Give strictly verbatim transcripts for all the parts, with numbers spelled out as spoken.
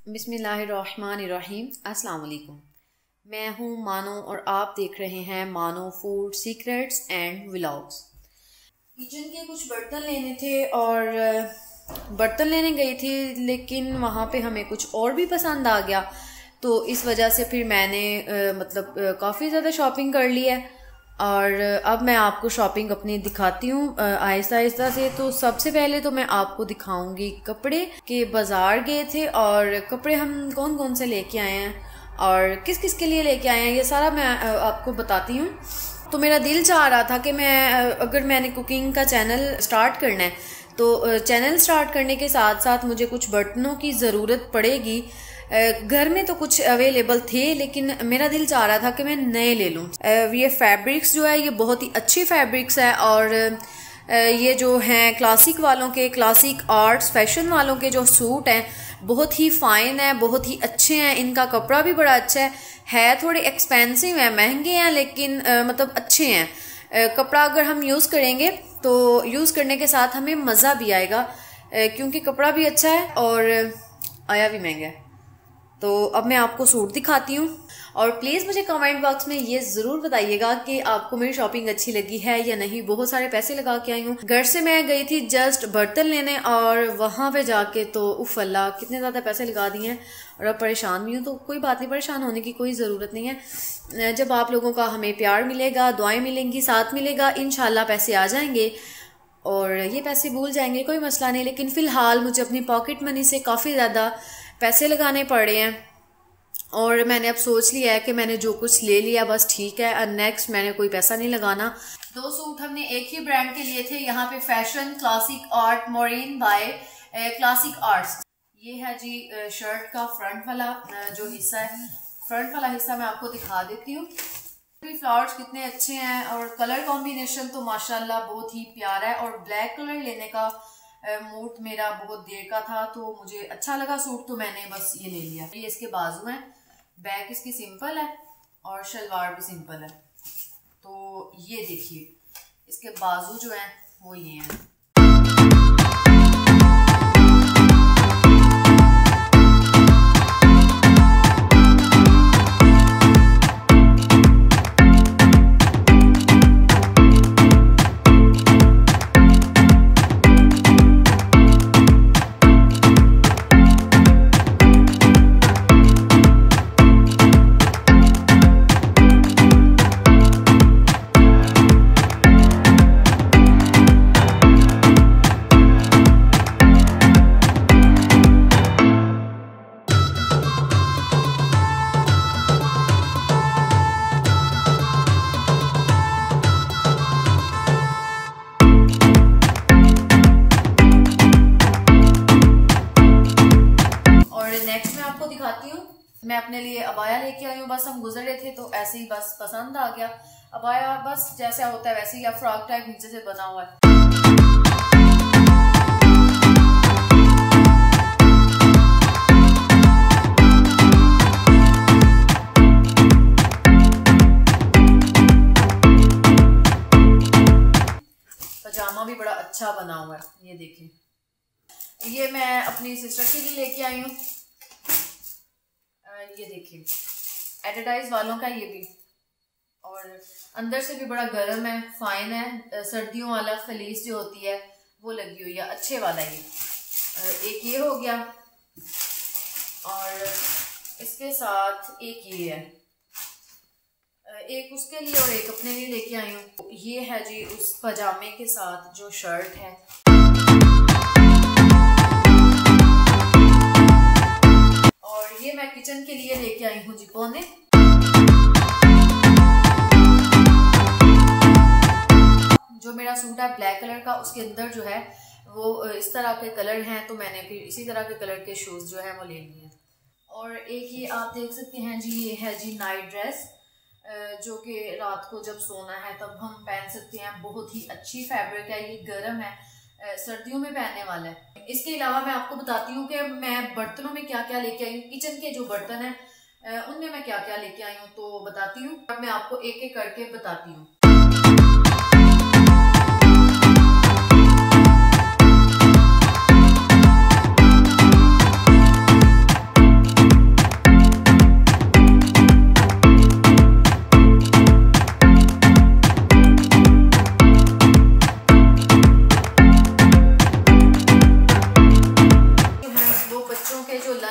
बिस्मिल्लाहिर्रहमानिर्रहीम। अस्सलाम वालेकुम। मैं हूँ मानो और आप देख रहे हैं मानो food secrets and vlogs. Kitchen के कुछ बर्तन लेने थे और बर्तन लेने गई थी, लेकिन वहाँ पे हमें कुछ और भी पसंद आ गया, तो इस वजह से फिर मैंने आ, मतलब काफ़ी ज़्यादा शॉपिंग कर ली है। और अब मैं आपको शॉपिंग अपनी दिखाती हूँ आहिस्ता आहिस्ता से। तो सबसे पहले तो मैं आपको दिखाऊंगी कपड़े के बाज़ार गए थे और कपड़े हम कौन कौन से लेके आए हैं और किस किस के लिए लेके आए हैं, ये सारा मैं आपको बताती हूँ। तो मेरा दिल चाह रहा था कि मैं अगर मैंने कुकिंग का चैनल स्टार्ट करना है तो चैनल स्टार्ट करने के साथ साथ मुझे कुछ बर्तनों की ज़रूरत पड़ेगी। घर में तो कुछ अवेलेबल थे, लेकिन मेरा दिल चाह रहा था कि मैं नए ले लूँ। ये फैब्रिक्स जो है ये बहुत ही अच्छी फैब्रिक्स है और ये जो हैं क्लासिक वालों के, क्लासिक आर्ट्स फैशन वालों के जो सूट हैं बहुत ही फ़ाइन है, बहुत ही अच्छे हैं। इनका कपड़ा भी बड़ा अच्छा है है थोड़े एक्सपेंसिव हैं, महंगे हैं, लेकिन आ, मतलब अच्छे हैं। आ, कपड़ा अगर हम यूज़ करेंगे तो यूज़ करने के साथ हमें मज़ा भी आएगा, आ, क्योंकि कपड़ा भी अच्छा है और आया भी महंगा है। तो अब मैं आपको सूट दिखाती हूँ और प्लीज़ मुझे कमेंट बॉक्स में ये ज़रूर बताइएगा कि आपको मेरी शॉपिंग अच्छी लगी है या नहीं। बहुत सारे पैसे लगा के आई हूँ। घर से मैं गई थी जस्ट बर्तन लेने और वहाँ पे जाके तो उफ अल्लाह कितने ज़्यादा पैसे लगा दिए हैं और अब परेशान भी हूँ। तो कोई बात नहीं, परेशान होने की कोई ज़रूरत नहीं है। जब आप लोगों का हमें प्यार मिलेगा, दुआएँ मिलेंगी, साथ मिलेगा, इंशाल्लाह पैसे आ जाएंगे और ये पैसे भूल जाएंगे, कोई मसला नहीं। लेकिन फ़िलहाल मुझे अपनी पॉकेट मनी से काफ़ी ज़्यादा पैसे लगाने पड़े हैं और मैंने अब सोच लिया है कि मैंने जो कुछ ले लिया बस ठीक है, और नेक्स्ट मैंने कोई पैसा नहीं लगाना। दो सूट हमने एक ही ब्रांड के लिए थे। यहाँ पे fashion classic art Maureen by classic arts. ये है जी शर्ट का फ्रंट वाला जो हिस्सा है, फ्रंट वाला हिस्सा मैं आपको दिखा देती हूँ। फ्लावर्स कितने अच्छे हैं और कलर कॉम्बिनेशन तो माशाल्लाह बहुत ही प्यारा है। और ब्लैक कलर लेने का मूड मेरा बहुत देर का था, तो मुझे अच्छा लगा सूट, तो मैंने बस ये ले लिया। ये इसके बाजू हैं, बैक इसकी सिंपल है और शलवार भी सिंपल है। तो ये देखिए इसके बाजू जो हैं वो ये हैं। दिखाती हूँ, मैं अपने लिए अबाया लेके आई हूँ। बस हम गुजर रहे थे तो ऐसे ही बस पसंद आ गया अबाया, बस जैसा होता है वैसे ही, या फ्रॉक टाइप नीचे से बना हुआ है। पजामा भी बड़ा अच्छा बना हुआ है, ये देखिए। ये मैं अपनी सिस्टर के लिए लेके आई हूँ। ये देखिए एडिडाइज वालों का ये भी, और अंदर से भी बड़ा गर्म है, फाइन है। सर्दियों वाला फलीस जो होती है वो लगी हुई है, अच्छे वाला। ये एक ये हो गया और इसके साथ एक ये है, एक उसके लिए और एक अपने लिए लेके आई हूँ। ये है जी उस पजामे के साथ जो शर्ट है। ये मैं किचन के लिए लेके आई हूँ जी पौने। जो मेरा सूट है ब्लैक कलर का, उसके अंदर जो है वो इस तरह के कलर हैं, तो मैंने फिर इसी तरह के कलर के शूज जो है वो ले लिए। और एक ये आप देख सकते हैं जी, ये है जी नाइट ड्रेस, जो कि रात को जब सोना है तब हम पहन सकते हैं। बहुत ही अच्छी फैब्रिक है, ये गर्म है, सर्दियों में पहनने वाला है। इसके अलावा मैं आपको बताती हूँ कि मैं बर्तनों में क्या क्या लेके आई हूँ। किचन के जो बर्तन हैं उनमें मैं क्या क्या लेके आई हूँ तो बताती हूँ। अब मैं आपको एक एक करके बताती हूँ।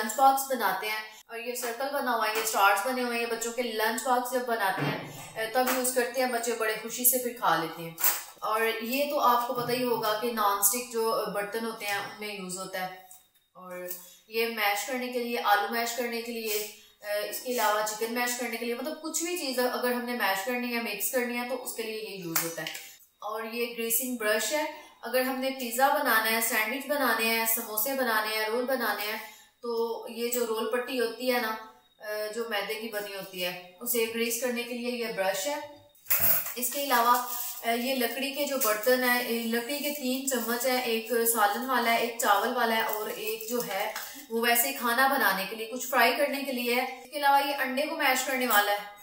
लंच बॉक्स बनाते हैं, और ये सर्कल बना हुआ है, ये स्टार्स बने हुए हैं, ये बच्चों के लंच बॉक्स जब बनाते हैं तब यूज़ करते हैं, बच्चे बड़े खुशी से फिर खा लेते हैं। और ये तो आपको पता ही होगा कि नॉन स्टिक जो बर्तन होते हैं उनमें यूज़ होता है। और ये मैश करने के लिए, आलू मैश करने के लिए, इसके अलावा चिकन मैश करने के लिए, मतलब कुछ भी चीज़ अगर हमने मैश करनी है, मिक्स करनी है, तो उसके लिए ये यूज़ होता है। और ये ग्रीसिंग ब्रश है, अगर हमने पिज़्ज़ा बनाना है, सैंडविच बनाने हैं, समोसे बनाने हैं, रोल बनाने हैं, तो ये जो रोल पट्टी होती है ना, जो मैदे की बनी होती है, उसे ग्रीस करने के लिए ये ब्रश है। इसके अलावा ये लकड़ी के जो बर्तन है, लकड़ी के तीन चम्मच है, एक सालन वाला है, एक चावल वाला है, और एक जो है वो वैसे खाना बनाने के लिए, कुछ फ्राई करने के लिए है। इसके अलावा ये अंडे को मैश करने वाला है,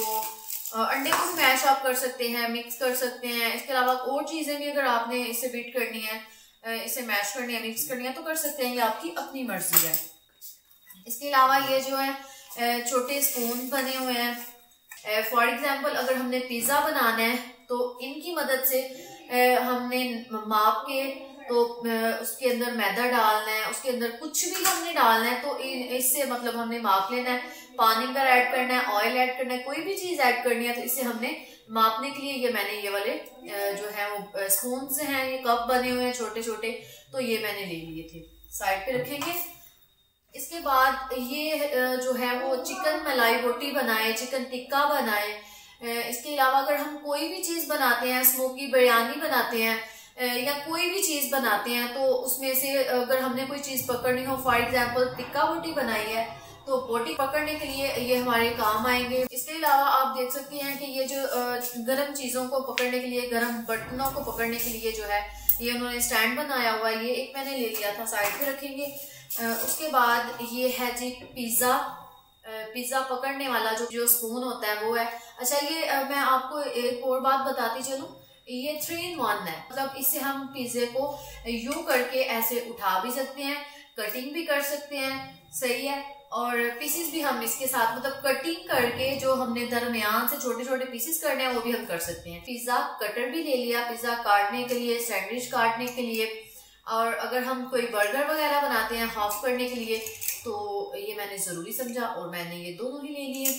तो अंडे को भी मैश आप कर सकते हैं, मिक्स कर सकते हैं। इसके अलावा और चीज़ें भी अगर आपने इसे बीट करनी है, इसे मैश करनी है, मिक्स करनी है, तो कर सकते हैं, ये आपकी अपनी मर्जी है। इसके अलावा ये जो है छोटे स्पून बने हुए हैं। फॉर एग्जांपल अगर हमने पिज़्ज़ा बनाना है तो इनकी मदद से हमने माप के, तो उसके अंदर मैदा डालना है, उसके अंदर कुछ भी हमने डालना है, तो इससे मतलब हमने माप लेना है, पानी का ऐड करना है, ऑयल ऐड करना है, कोई भी चीज़ ऐड करनी है, तो इसे हमने मापने के लिए ये मैंने ये वाले जो है वो स्पून्स हैं, ये कप बने हुए हैं छोटे छोटे, तो ये मैंने ले लिए थे, साइड पे रखेंगे। इसके बाद ये जो है वो चिकन मलाई बोटी बनाए, चिकन टिक्का बनाए। इसके अलावा अगर हम कोई भी चीज़ बनाते हैं, स्मोकी बिरयानी बनाते हैं या कोई भी चीज़ बनाते हैं, तो उसमें से अगर हमने कोई चीज़ पकड़नी हो, फॉर एग्जांपल टिक्का बोटी बनाई है, तो बोटी पकड़ने के लिए ये हमारे काम आएंगे। इसके अलावा आप देख सकते हैं कि ये जो गर्म चीज़ों को पकड़ने के लिए, गर्म बर्तनों को पकड़ने के लिए जो है ये उन्होंने स्टैंड बनाया हुआ है, ये एक मैंने ले लिया था, साइड पे रखेंगे। उसके बाद ये है जी पिज़्ज़ा, पिज़्ज़ा पकड़ने वाला जो जो स्पून होता है वो है। अच्छा, ये मैं आपको एक और बात बताती चलूँ, ये थ्री इन वन है, मतलब इससे हम पिज़्ज़े को यूं करके ऐसे उठा भी सकते हैं, कटिंग भी कर सकते हैं, सही है, और पीसेस भी हम इसके साथ, मतलब कटिंग करके जो हमने दरमियान से छोटे छोटे पीसेस करने हैं वो भी हम कर सकते हैं। पिज़्ज़ा कटर भी ले लिया, पिज़्ज़ा काटने के लिए, सैंडविच काटने के लिए, और अगर हम कोई बर्गर वगैरह बनाते हैं हाफ करने के लिए, तो ये मैंने ज़रूरी समझा और मैंने ये दोनों ही ले लिए।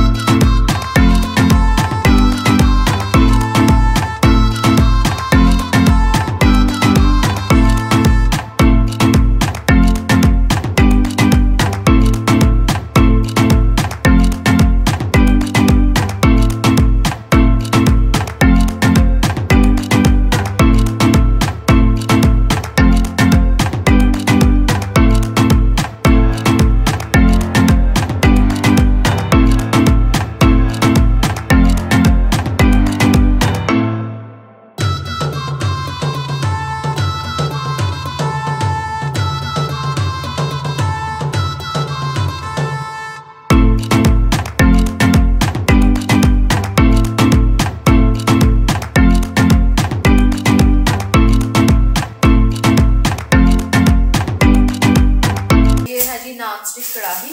नॉन स्टिक कढ़ाई,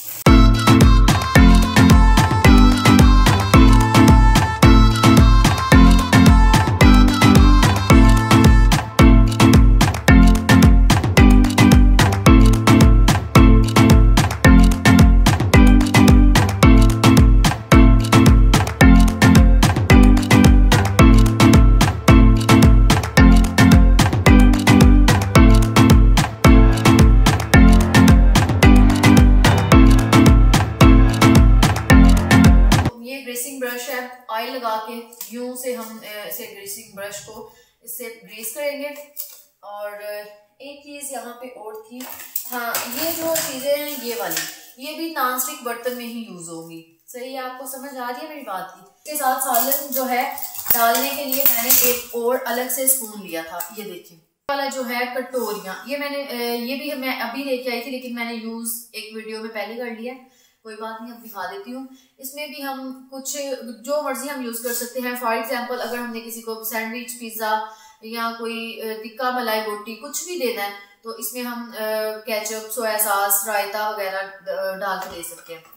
ब्रश है, ऑयल लगा के यूं से हम इसे ग्रीसिंग ब्रश को इससे ग्रीस करेंगे। और एक चीज़ यहाँ पे और थी, हाँ, ये जो चीज़ें हैं ये वाली, ये भी नॉन स्टिक बर्तन में ही यूज़ होंगी, सही है, आपको समझ आ रही है मेरी बात की। इसके साथ सालन जो है डालने के लिए मैंने एक और अलग से स्पून लिया था, ये देखिए वाला जो है कटोरियाँ, ये मैंने ये भी मैं अभी लेके आई थी, लेकिन मैंने यूज़ एक वीडियो में पहले कर लिया, कोई बात नहीं, अब दिखा देती हूँ। इसमें भी हम कुछ जो मर्जी हम यूज़ कर सकते हैं। फॉर एग्जांपल अगर हमने किसी को सैंडविच, पिज़्ज़ा या कोई टिक्का मलाई बोटी कुछ भी देना है, तो इसमें हम केचप, सोया सॉस, रायता वगैरह डाल के दे सकते हैं।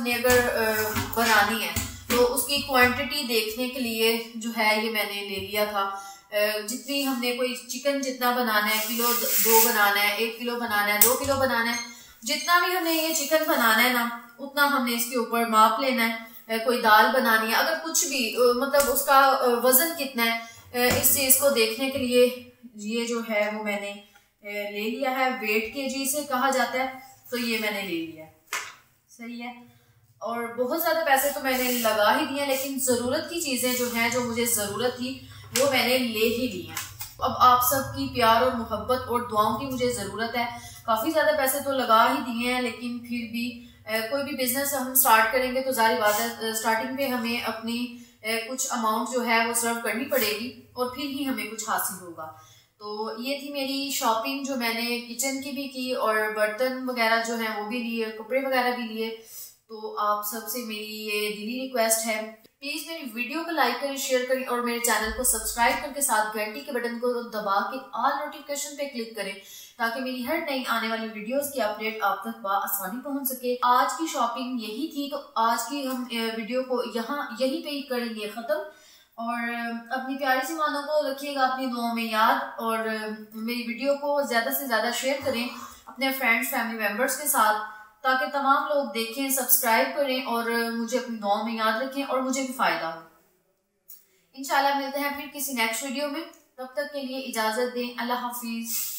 हमने अगर बनानी है तो उसकी क्वांटिटी देखने के लिए जो है ये मैंने ले लिया था। जितनी हमने कोई चिकन जितना बनाना है, किलो दो बनाना है, एक किलो बनाना है, दो किलो बनाना है, जितना भी हमने ये चिकन बनाना है ना उतना हमने इसके ऊपर माप लेना है। कोई दाल बनानी है, अगर कुछ भी मतलब उसका वजन कितना है, इस चीज को देखने के लिए ये जो है वो मैंने ले लिया है। वेट केजी से कहा जाता है, तो ये मैंने ले लिया। सही है। और बहुत ज़्यादा पैसे तो मैंने लगा ही दिए, लेकिन ज़रूरत की चीज़ें जो हैं, जो मुझे ज़रूरत थी वो मैंने ले ही ली हैं। अब आप सबकी प्यार और मोहब्बत और दुआओं की मुझे ज़रूरत है। काफ़ी ज़्यादा पैसे तो लगा ही दिए हैं, लेकिन फिर भी ए, कोई भी बिज़नेस हम स्टार्ट करेंगे तो जारी बात है स्टार्टिंग पे हमें अपनी ए, कुछ अमाउंट जो है वो सर्व करनी पड़ेगी और फिर ही हमें कुछ हासिल होगा। तो ये थी मेरी शॉपिंग जो मैंने किचन की भी की और बर्तन वगैरह जो हैं वो भी लिए, कपड़े वगैरह भी लिए। तो आप सबसे मेरी ये दिली रिक्वेस्ट है, प्लीज़ मेरी वीडियो को लाइक करें, शेयर करें और मेरे चैनल को सब्सक्राइब करके साथ घंटी के बटन को दबा के ऑल नोटिफिकेशन पे क्लिक करें, ताकि मेरी हर नई आने वाली वीडियोस की अपडेट आप तक बआसानी पहुंच सके। आज की शॉपिंग यही थी, तो आज की हम वीडियो को यहाँ यहीं पे ही करेंगे ख़त्म। और अपनी प्यारी सी मानों को रखिएगा अपनी दुआओं में याद, और मेरी वीडियो को ज़्यादा से ज़्यादा शेयर करें अपने फ्रेंड्स फैमिली मेम्बर्स के साथ, ताकि तमाम लोग देखें, सब्सक्राइब करें और मुझे अपनी दुआओं में याद रखें और मुझे भी फ़ायदा हो। इंशाल्लाह मिलते हैं फिर किसी नेक्स्ट वीडियो में, तब तक के लिए इजाज़त दें। अल्लाह हाफिज़।